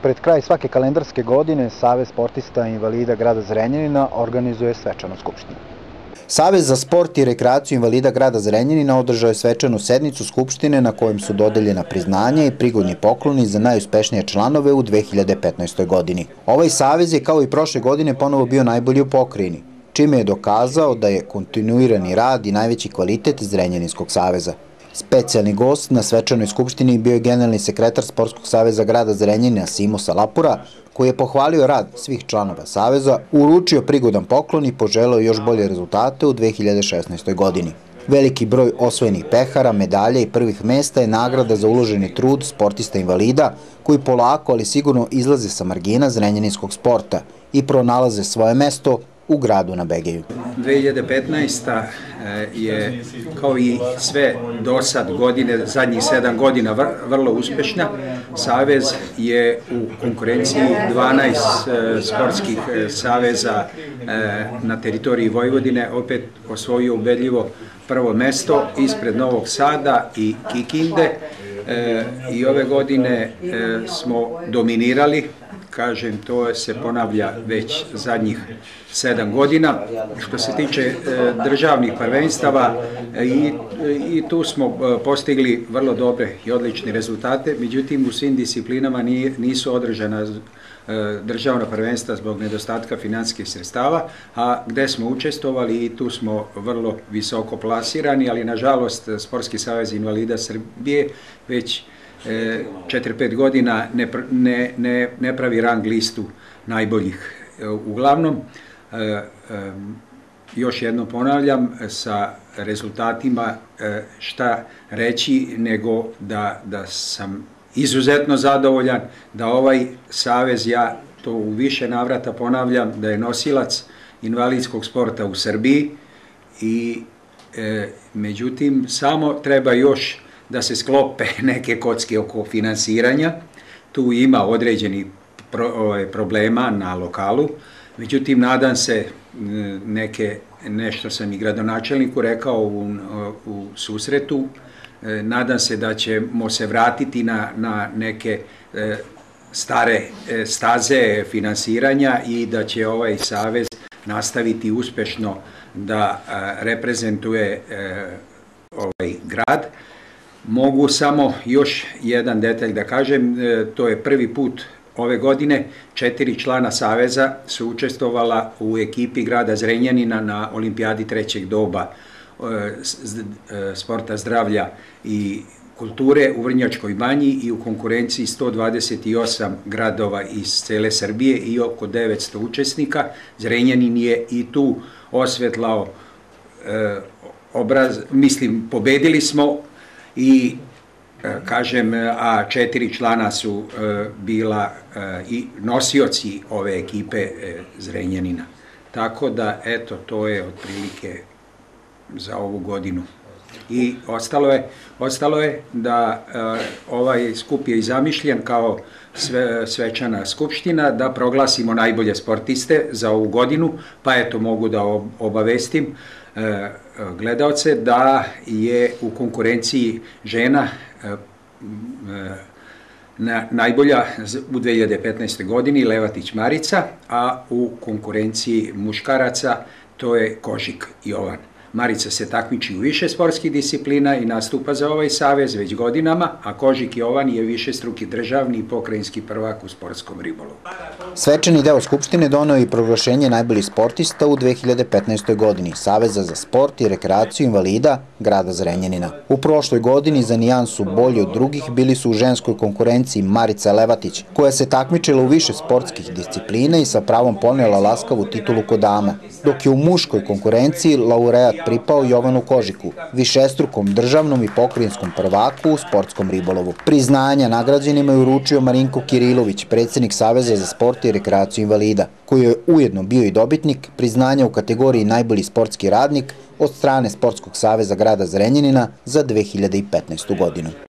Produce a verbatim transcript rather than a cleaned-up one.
Pred kraj svake kalendarske godine Savez sportista invalida grada Zrenjanina organizuje svečanu skupštinu. Savez za sport i rekreaciju invalida grada Zrenjanina održao je svečanu sednicu Skupštine na kojem su dodeljena priznanja i prigodni pokloni za najuspešnije članove u dve hiljade petnaestoj. godini. Ovaj savez je kao i prošle godine ponovo bio najbolji u pokrajini, čime je dokazao da je kontinuirani rad i najveći kvalitet Zrenjaninskog saveza. Specijalni gost na svečanoj skupštini bio je generalni sekretar Sportskog saveza grada Zrenjanina Simo Salapura, koji je pohvalio rad svih članova saveza, uručio prigodan poklon i poželeo još bolje rezultate u dve hiljade šesnaestoj. godini. Veliki broj osvojenih pehara, medalja i prvih mesta je nagrada za uloženi trud sportista invalida koji polako, ali sigurno izlaze sa margina zrenjaninskog sporta i pronalaze svoje mesto u gradu na Begeju. dve hiljade petnaesta. je kao i sve do sad godine, zadnjih sedam godina vrlo uspešna. Savez je u konkurenciji dvanaest sportskih saveza na teritoriji Vojvodine opet osvojio ubedljivo prvo mesto ispred Novog Sada i Kikinde i ove godine smo dominirali. Kažem, to se ponavlja već zadnjih sedam godina. Što se tiče državnih prvenstava, i, i tu smo postigli vrlo dobre i odlične rezultate, međutim u svim disciplinama nisu održana državna prvenstva zbog nedostatka finansijskih sredstava, a gde smo učestvovali i tu smo vrlo visoko plasirani, ali nažalost Sportski savez invalida Srbije već četiri pet godina ne, ne, ne, ne pravi rang listu najboljih. Uglavnom, još jedno ponavljam, sa rezultatima šta reći nego da, da sam izuzetno zadovoljan, da ovaj savez, ja to u više navrata ponavljam, da je nosilac invalidskog sporta u Srbiji i e, međutim samo treba još da se sklope neke kocke oko finansiranja. Tu ima određenih pro, ovaj, problema na lokalu, međutim nadam se neke, nešto sam i gradonačelniku rekao u, u susretu, nadam se da ćemo se vratiti na, na neke e, stare e, staze finansiranja i da će ovaj savez nastaviti uspešno da a, reprezentuje e, ovaj grad. Mogu samo još jedan detalj da kažem, e, to je prvi put ove godine, četiri člana saveza su učestvovala u ekipi grada Zrenjanina na olimpijadi trećeg doba sporta, zdravlja i kulture u Vrnjačkoj banji i u konkurenciji sto dvadeset osam gradova iz cele Srbije i oko devetsto učesnika. Zrenjanin je i tu osvetlao e, obraz, mislim, pobedili smo i e, kažem, a četiri člana su e, bila e, i nosioci ove ekipe e, Zrenjanina. Tako da, eto, to je otprilike za ovu godinu. I ostalo je, ostalo je da uh, ovaj skup je i zamišljen kao sve, svečana skupština, da proglasimo najbolje sportiste za ovu godinu, pa eto mogu da obavestim uh, gledaoce da je u konkurenciji žena uh, uh, na, najbolja u dve hiljade petnaestoj. godini Levatić Marica, a u konkurenciji muškaraca to je Kožik Jovan. Marica se takmiči u više sportskih disciplina i nastupa za ovaj savez već godinama, a Kožik Jovan je višestruki državni i pokrajinski prvak u sportskom ribolovu. Svečani deo Skupštine doneo i proglašenje najboljih sportista u dve hiljade petnaestoj. godini Saveza za sport i rekreaciju invalida grada Zrenjanina. U prošloj godini za nijansu bolji od drugih bili su u ženskoj konkurenciji Marica Levatić, koja se takmičila u više sportskih disciplina i sa pravom ponela laskavu titulu kod dama, dok je u muškoj konkurenciji laureat pripao Jovanu Kožiku, višestrukom državnom i pokrajinskom prvaku u sportskom ribolovu. Priznanja nagrađenima je uručio Marinko Kirilović, predsjednik Saveza za sport i rekreaciju invalida, koji je ujedno bio i dobitnik priznanja u kategoriji najbolji sportski radnik od strane Sportskog saveza grada Zrenjanina za dve hiljade petnaestu. godinu.